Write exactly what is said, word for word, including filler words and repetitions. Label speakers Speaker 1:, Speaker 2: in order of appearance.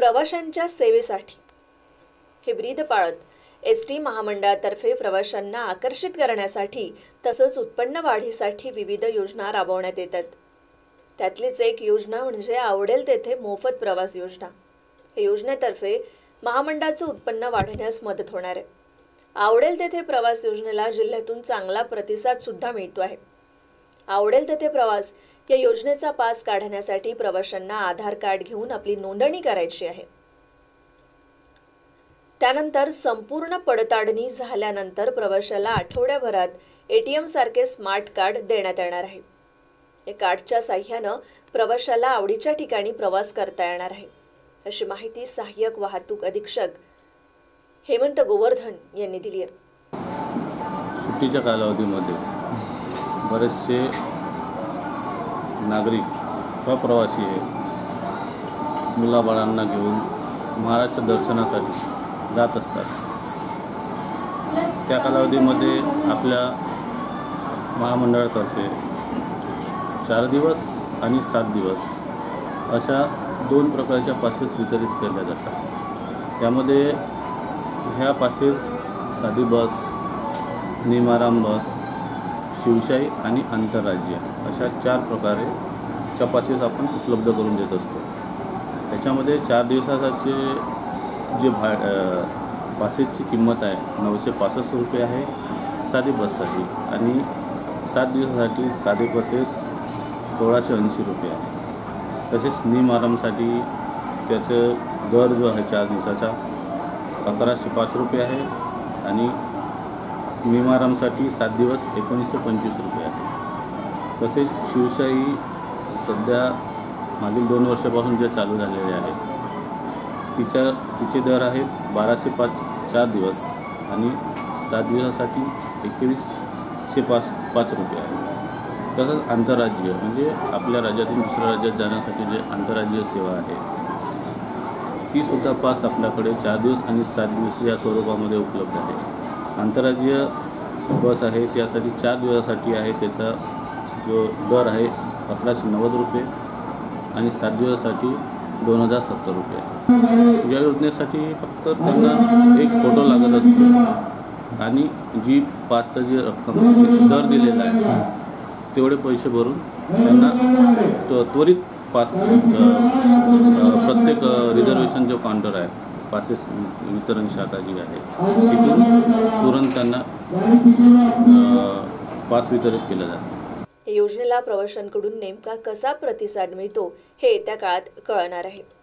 Speaker 1: प्रवाशांच्या सेवेसाठी हे ब्रीद पाळत एस टी महामंडळातर्फे प्रवाशांना आकर्षित करण्यासाठी तसंच उत्पन्न वाढीसाठी विविध योजना राबवण्यात येतात। त्यातलीच एक योजना म्हणजे आवडेल तेथे मोफत प्रवास योजना। या योजनेतर्फे महामंडळाचं उत्पन्न वाढण्यास मदत होणार आहे। आवडेल तेथे प्रवास योजनेला जिल्ह्यातून चांगला प्रतिसाद सुद्धा मिळतो आहे। आवडेल तेथे प्रवास या योजनेचा पास काढण्यासाठी प्रवाशांना आधार कार्ड घेऊन आपली नोंदणी करायची आहे। त्यानंतर संपूर्ण पडताळणी झाल्यानंतर प्रवाशाला आठवड्याभरात एटीएम सारखे स्मार्ट कार्ड देण्यात येणार आहे। या कार्डच्या साहाय्याने प्रवाशाला आवडीच्या ठिकाणी प्रवास करता येणार आहे, अशी माहिती सहाय्यक वाहतूक अधीक्षक हेमंत गोवर्धन यांनी दिली आहे।
Speaker 2: सुट्टीच्या कालावधीमध्ये बरेचसे नागरिक व प्रवासी मुलाबाळांना घेऊन महाराजच्या दर्शनासाठी जात असतात। त्या कालावधीमध्ये आपल्या महामंडळातर्फे चार दिवस आणि सात दिवस अशा दोन प्रकारच्या पासेस वितरित केल्या जातात। त्यामध्ये ह्या पासेस साधी बस, निमाराम बस, शिवशाही आणि आंतरराज्य अशा चार प्रकारेच्या पासेस आपण उपलब्ध करून देत असतो। त्याच्यामध्ये चार दिवसाचे जे भा पासेसची किंमत आहे नऊशे पासष्ट रुपये आहे साधी बससाठी, आणि सात दिवसासाठी साधे पासेस सोळाशे ऐंशी रुपये आहे। तसेच निमारामसाठी त्याचं दर जो आहे चार दिवसाचा अकराशे पाच रुपये आहे, आणि निमारामसाठी सात दिवस एकोणीसशे पंचवीस रुपये आहे। तसेच शिवशाही सध्या मागील दोन वर्षापासून जे चालू झालेले आहेत तिच्या तिचे दर आहेत बाराशे पाच चार दिवस आणि सात दिवसासाठी एकवीसशे पाच पाच रुपये आहे। तसंच आंतरराज्य म्हणजे आपल्या राज्यातून दुसऱ्या राज्यात जाण्यासाठी जे आंतरराज्य सेवा आहे तीसुद्धा पास आपल्याकडे चार दिवस आणि सात दिवस या स्वरूपामध्ये उपलब्ध आहे। आंतरराज्य बस आहे त्यासाठी चार दिवसासाठी आहे, त्याचा जो दर आहे अकराशे नव्वद रुपये आणि सात दिवसासाठी दोन हजार सत्तर रुपये आहे। या योजनेसाठी फक्त त्यांना एक फोटो लागत असतो आणि जी पासचा जी रक्कम दर दिलेला आहे तेवढे पैसे भरून त्यांना त्वरित पास प्रत्येक रिझर्वेशन जो काउंटर आहे पासेस वितरण शाखा जी आहे तिथून तुरंत त्यांना पास वितरित केलं जातं।
Speaker 1: या योजनेला प्रवाशांकडून नेमका कसा प्रतिसाद मिळतो हे येत्या काळात कळणार आहे।